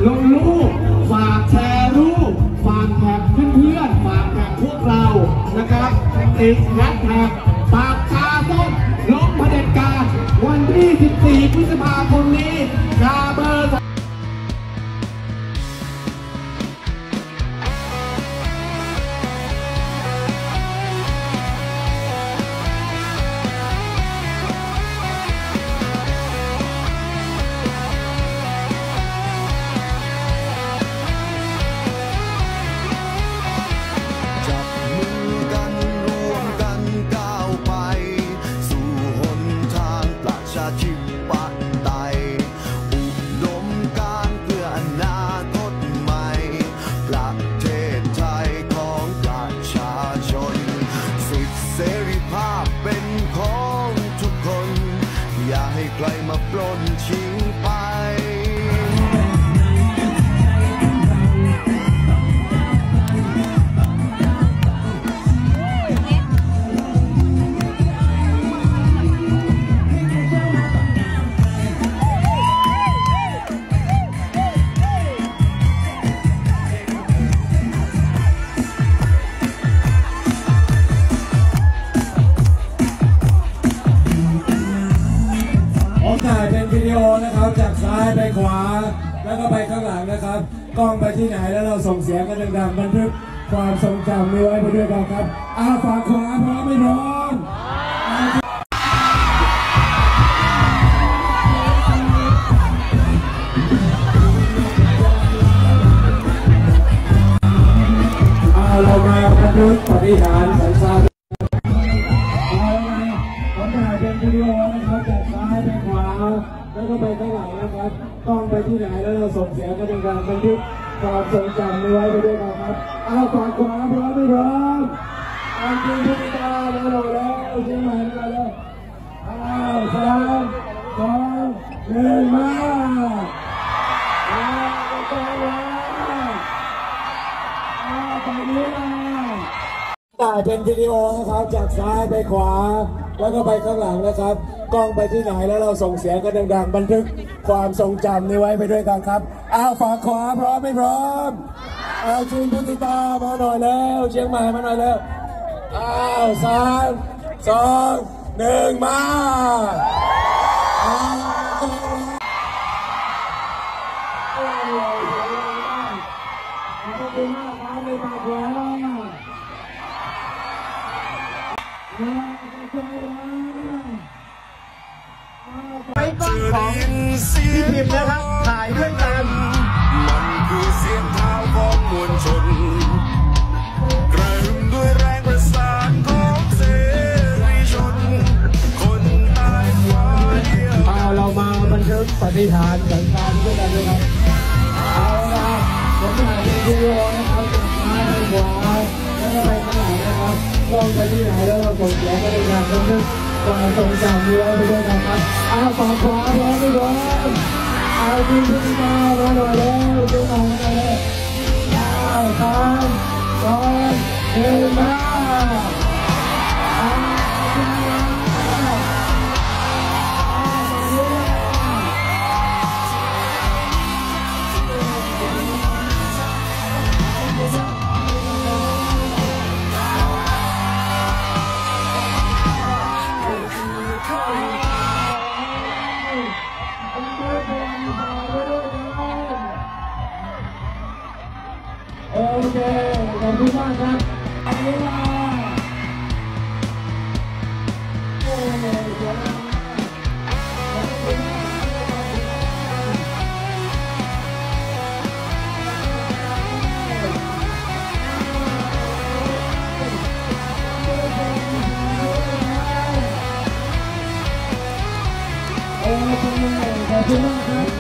ลงรูปฝากแชร์รูปฝากแท็กเพื่อนๆฝากแท็กพวกเรานะครับติดแฮชแท็กปากกาส้มล้มเผด็จการวันที่14 พฤษภาคมนี้กาเบอร์ใครมาปล้นชิงไปถ่ายเป็นวิดีโอนะครับจากซ้ายไปขวาแล้วก็ไปข้างหลังนะครับกล้องไปที่ไหนแล้วเราส่งเสียงกันดังๆบันทึกความทรงจำนี้ไว้ไปด้วยกันครับฝั่งขวาพร้อมไม่พร้อมเรามาบันทึกปฏิหารสัญชาติผมถ่ายเป็นวิดีโอนะครับจากซ้ายไปขวาแล้วก็ไปข้างหลังนะครับกล้องไปที่ไหนแล้วเราส่งเสียงกันดังๆบันทึกความทรงจำนี้ไว้ไปด้วยกันครับฝั่งขวาพร้อมไม่พร้อมจริงทุกตาแล้วเราแล้วจริงไหมมาแล้ว3 2 1มาไปนี้ถ่ายเป็นวิดีโอนะครับจากซ้ายไปขวาแล้วก็ไปข้างหลังนะครับกล้องไปที่ไหนแล้วเราส่งเสียงกันดังๆบันทึกความทรงจำนี้ไว้ไปด้วยกันครับฝั่งขวาพร้อมไม่พร้อมจีนพุทธิตามาหน่อยแล้วเชียงใหม่มาหน่อยแล้ว3 2 1มาไปบ้านของพี่พิมพ์นะครับถ่ายด้วยกันมันคือเสียงเท้าของมวลชนกระหึ่มด้วยแรงประสานของเสรีชนคนตายกว่าเดียวเรามาบันทึกปฏิหารสัญชาติด้วยกันเลยครับผมถ่ายเป็นวิดีโอนะครับจากซ้ายไปขวาแล้วก็ไปข้างหลังนะครับกล้องไปที่ไหนแล้วเราส่งเสียงกันดังๆบันทึกความทรงจำนี้ไว้ไปด้วยกันครับฝั่งขวาพร้อมไม่พร้อมจริงทุกตามาหน่อยแล้วจริงไหมมาแล้ว3 2 1มาโอเคขอบคุณมากครับขอบคุณมากครับ